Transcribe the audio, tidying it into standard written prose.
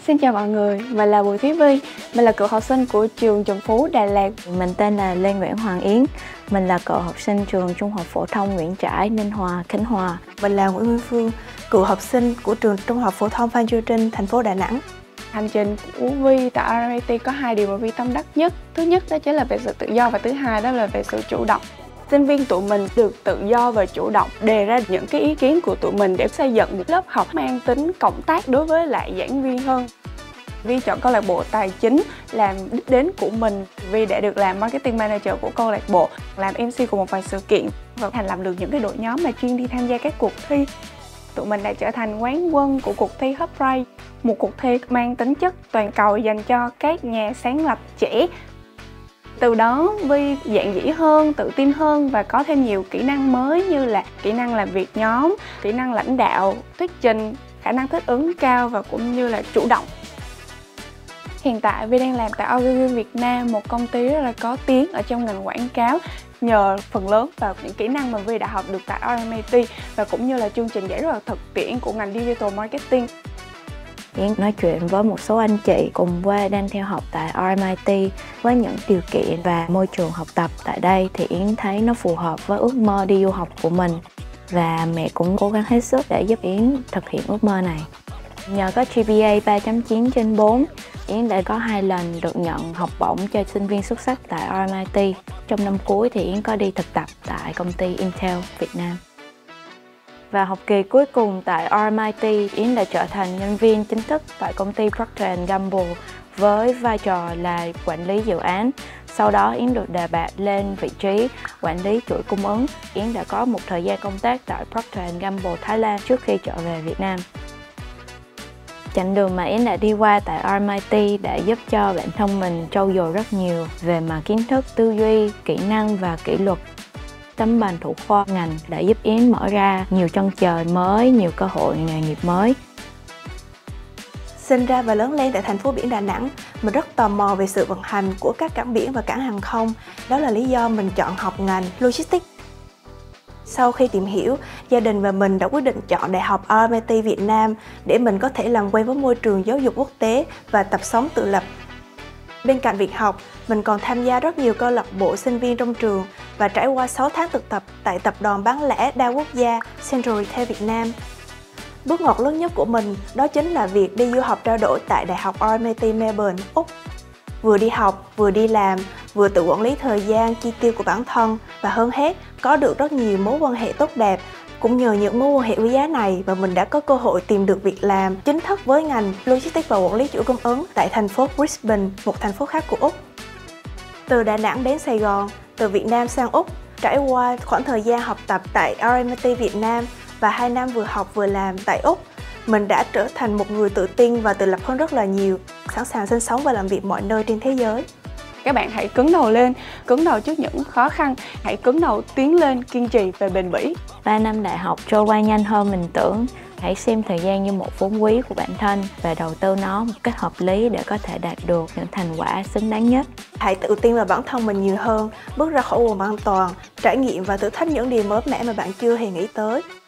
Xin chào mọi người, mình là Bùi Thúy Vi, mình là cựu học sinh của trường Trần Phú, Đà Lạt. Mình tên là Lê Nguyễn Hoàng Yến, mình là cựu học sinh trường Trung học phổ thông Nguyễn Trãi, Ninh Hòa, Khánh Hòa. Mình là Nguyễn Nguyên Phương, cựu học sinh của trường Trung học phổ thông Phan Chu Trinh, thành phố Đà Nẵng. Hành trình của Vi tại RMIT có 2 điều mà Vi tâm đắc nhất. Thứ nhất đó chính là về sự tự do và thứ hai đó là về sự chủ động. Sinh viên tụi mình được tự do và chủ động đề ra những cái ý kiến của tụi mình để xây dựng một lớp học mang tính cộng tác đối với lại giảng viên hơn. Vi chọn câu lạc bộ tài chính làm đích đến của mình. Vi đã được làm marketing manager của câu lạc bộ, làm MC của một vài sự kiện và thành lập được những cái đội nhóm mà chuyên đi tham gia các cuộc thi. Tụi mình đã trở thành quán quân của cuộc thi Hubprize, một cuộc thi mang tính chất toàn cầu dành cho các nhà sáng lập trẻ. Từ đó Vi dạn dĩ hơn, tự tin hơn và có thêm nhiều kỹ năng mới như là kỹ năng làm việc nhóm, kỹ năng lãnh đạo, thuyết trình, khả năng thích ứng cao và cũng như là chủ động. Hiện tại Vi đang làm tại Ogilvy Việt Nam, một công ty rất là có tiếng ở trong ngành quảng cáo, nhờ phần lớn vào những kỹ năng mà Vi đã học được tại RMIT và cũng như là chương trình dạy rất là thực tiễn của ngành Digital Marketing. Yến nói chuyện với một số anh chị cùng quê đang theo học tại RMIT. Với những điều kiện và môi trường học tập tại đây thì Yến thấy nó phù hợp với ước mơ đi du học của mình. Và mẹ cũng cố gắng hết sức để giúp Yến thực hiện ước mơ này. Nhờ có GPA 3.9/4, Yến đã có 2 lần được nhận học bổng cho sinh viên xuất sắc tại RMIT. Trong năm cuối thì Yến có đi thực tập tại công ty Intel Việt Nam. Và học kỳ cuối cùng tại RMIT, Yến đã trở thành nhân viên chính thức tại công ty Procter & Gamble với vai trò là quản lý dự án. Sau đó Yến được đề bạt lên vị trí quản lý chuỗi cung ứng. Yến đã có một thời gian công tác tại Procter & Gamble Thái Lan trước khi trở về Việt Nam. Chặng đường mà Yến đã đi qua tại RMIT đã giúp cho bản thân mình trau dồi rất nhiều về mặt kiến thức, tư duy, kỹ năng và kỷ luật. Tấm bằng thủ khoa ngành đã giúp Yến mở ra nhiều chân trời mới, nhiều cơ hội nghề nghiệp mới. Sinh ra và lớn lên tại thành phố biển Đà Nẵng, mình rất tò mò về sự vận hành của các cảng biển và cảng hàng không. Đó là lý do mình chọn học ngành Logistics. Sau khi tìm hiểu, gia đình và mình đã quyết định chọn Đại học RMIT Việt Nam để mình có thể làm quen với môi trường giáo dục quốc tế và tập sống tự lập. Bên cạnh việc học, mình còn tham gia rất nhiều câu lạc bộ sinh viên trong trường và trải qua 6 tháng thực tập tại tập đoàn bán lẻ đa quốc gia Central Retail Việt Nam. Bước ngoặt lớn nhất của mình đó chính là việc đi du học trao đổi tại Đại học RMIT Melbourne, Úc. Vừa đi học, vừa đi làm, vừa tự quản lý thời gian, chi tiêu của bản thân và hơn hết có được rất nhiều mối quan hệ tốt đẹp. Cũng nhờ những mối quan hệ quý giá này mà mình đã có cơ hội tìm được việc làm chính thức với ngành Logistics và quản lý chuỗi cung ứng tại thành phố Brisbane, một thành phố khác của Úc. Từ Đà Nẵng đến Sài Gòn, từ Việt Nam sang Úc, trải qua khoảng thời gian học tập tại RMIT Việt Nam và 2 năm vừa học vừa làm tại Úc, mình đã trở thành một người tự tin và tự lập hơn rất là nhiều, sẵn sàng sinh sống và làm việc mọi nơi trên thế giới. Các bạn hãy cứng đầu lên, cứng đầu trước những khó khăn, hãy cứng đầu tiến lên, kiên trì và bền bỉ. 3 năm đại học trôi qua nhanh hơn mình tưởng. Hãy xem thời gian như một vốn quý của bản thân và đầu tư nó một cách hợp lý để có thể đạt được những thành quả xứng đáng nhất. Hãy tự tin vào bản thân mình nhiều hơn, bước ra khỏi vùng an toàn, trải nghiệm và thử thách những điều mới mẻ mà bạn chưa hề nghĩ tới.